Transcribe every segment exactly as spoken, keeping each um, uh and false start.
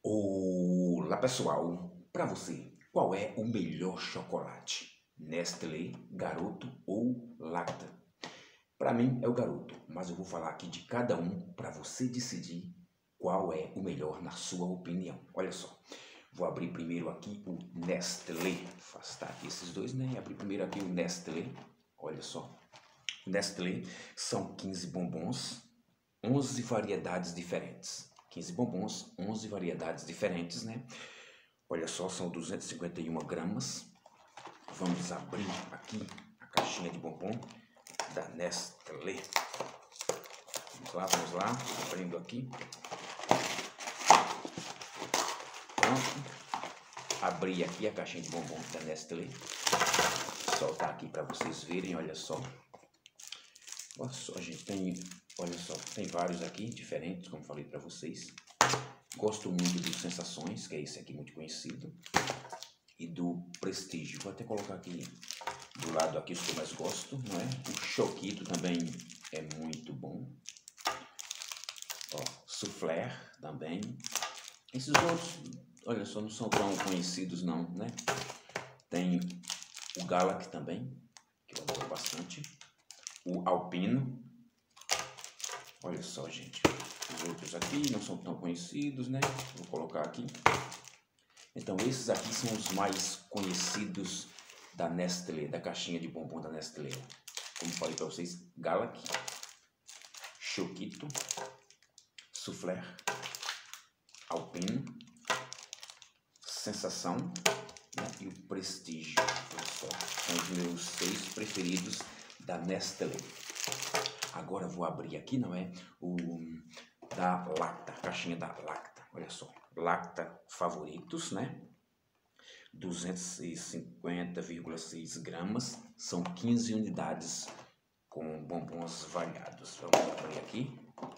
Olá pessoal, para você, qual é o melhor chocolate? Nestlé, Garoto ou Lacta? Para mim é o Garoto, mas eu vou falar aqui de cada um para você decidir qual é o melhor na sua opinião. Olha só, vou abrir primeiro aqui o Nestlé, afastar aqui esses dois, né? Abrir primeiro aqui o Nestlé, olha só. O Nestlé são quinze bombons, onze variedades diferentes. quinze bombons, onze variedades diferentes, né? Olha só, são duzentos e cinquenta e uma gramas. Vamos abrir aqui a caixinha de bombom da Nestlé. Vamos lá, vamos lá, abrindo aqui. Pronto. Abri aqui a caixinha de bombom da Nestlé. Vou soltar aqui para vocês verem, olha só. Olha só, gente, tem, olha só, tem vários aqui, diferentes, como falei para vocês. Gosto muito do Sensações, que é esse aqui muito conhecido, e do Prestígio. Vou até colocar aqui do lado aqui os que eu mais gosto, não é? O Choquito também é muito bom. Ó, Soufflé também. Esses outros, olha só, não são tão conhecidos não, né? Tem o Galac também, que eu adoro bastante. O Alpino, olha só, gente, os outros aqui não são tão conhecidos, né? Vou colocar aqui. Então, esses aqui são os mais conhecidos da Nestlé, da caixinha de bombom da Nestlé. Como falei para vocês, Galac, Choquito, Soufflé, Alpino, Sensação, né? E o Prestígio. Olha só, são os meus seis preferidos da Nestlé. Agora vou abrir aqui, não é? O da Lacta, a caixinha da Lacta. Olha só, Lacta favoritos, né? duzentos e cinquenta vírgula seis gramas, são quinze unidades com bombons variados. Vamos abrir aqui.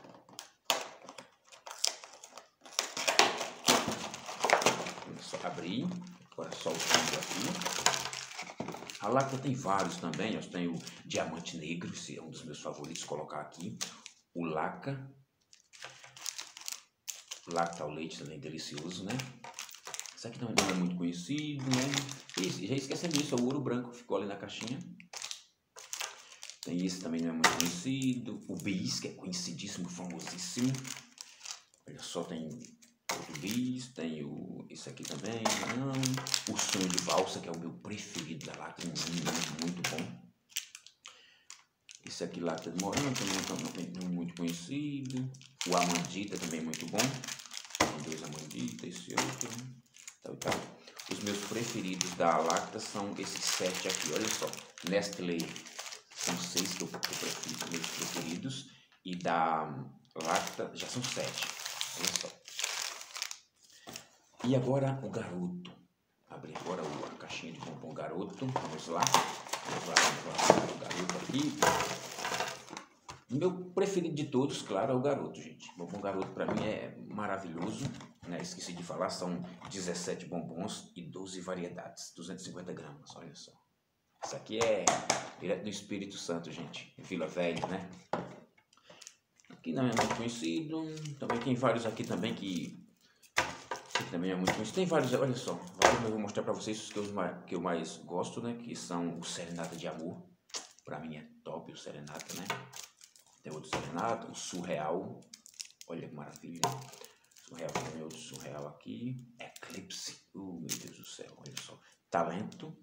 Vamos só abrir, agora soltando aqui. A Lacta tem vários também, eu tenho o Diamante Negro, esse é um dos meus favoritos, colocar aqui. O Laca, Lacta ao leite também delicioso, né? Esse aqui também não é muito conhecido, né? E já esquecendo disso, o Ouro Branco ficou ali na caixinha. Tem esse também, não é muito conhecido. O Bis, que é conhecidíssimo, famosíssimo. Olha só, tem o Bis, tem o, esse aqui também, não. O Sonho de Valsa, que é o meu preferido da Lacta, muito bom. Esse aqui, Lacta de Morango, também não é muito conhecido. O Amandita também é muito bom. Tem dois Amandita, esse outro. Então, então, os meus preferidos da Lacta são esses sete aqui, olha só. Nestlé são seis que eu, que eu prefiro, meus preferidos. E da Lacta já são sete, olha só. E agora o Garoto. Abri agora a caixinha de bombom Garoto. Vamos lá. Vamos lá, vamos lá. O Garoto aqui. O meu preferido de todos, claro, é o Garoto, gente. O bombom Garoto para mim é maravilhoso. Né? Esqueci de falar, são dezessete bombons e doze variedades. duzentos e cinquenta gramas, olha só. Isso aqui é direto do Espírito Santo, gente. Vila Velha, né? Aqui não é muito conhecido. Também tem vários aqui também que... Esse também é muito conhecido. Tem vários, olha só. Eu vou mostrar para vocês os que eu, que eu mais gosto, né? Que são o Serenata de Amor. Para mim é top o Serenata, né? Tem outro Serenata, o Surreal. Olha que maravilha. Surreal, tem outro Surreal aqui. Eclipse. Oh, meu Deus do céu, olha só. Talento.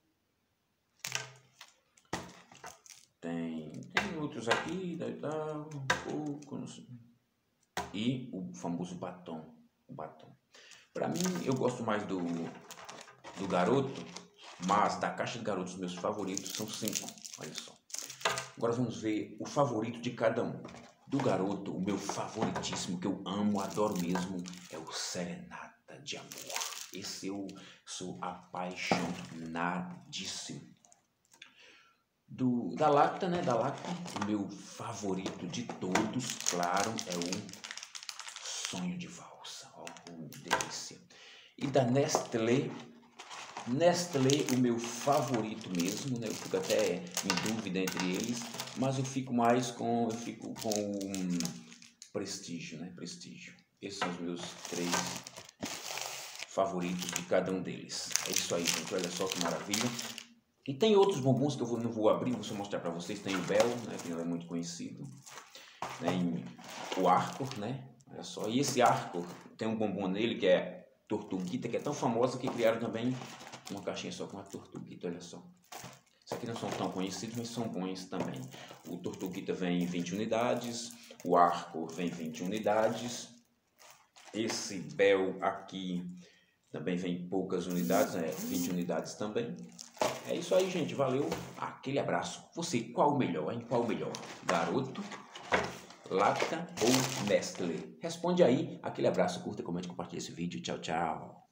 Tem, tem outros aqui, daí tá, um pouco, não sei. E o famoso batom. O batom. Para mim, eu gosto mais do, do Garoto, mas da caixa de Garotos, os meus favoritos são cinco. Olha só. Agora vamos ver o favorito de cada um. Do Garoto, o meu favoritíssimo, que eu amo, adoro mesmo, é o Serenata de Amor. Esse eu sou apaixonadíssimo. Do, da Lacta, né? Da Lacta, o meu favorito de todos, claro, é o Sonho de Valsa. Ó, oh, delícia. E da Nestlé, Nestlé, o meu favorito mesmo, né? Eu fico até em dúvida entre eles, mas eu fico mais com, eu fico com um Prestígio, né? Prestígio. Esses são os meus três favoritos de cada um deles. É isso aí, gente, olha só que maravilha. E tem outros bombons que eu vou, não vou abrir, vou só mostrar para vocês. Tem o Bell, né, que não é muito conhecido. Tem o Arco, né, olha só. E esse Arco tem um bombom nele que é Tortuguita, que é tão famosa que criaram também uma caixinha só com a Tortuguita, olha só. Esses aqui não são tão conhecidos, mas são bons também. O Tortuguita vem em vinte unidades, o Arco vem em vinte unidades. Esse Bell aqui também vem em poucas unidades, né, vinte unidades também. É isso aí, gente. Valeu. Aquele abraço. Você, qual o melhor, hein? Qual o melhor? Garoto, Lacta ou Nestlé? Responde aí. Aquele abraço. Curta, comente, compartilhe esse vídeo. Tchau, tchau.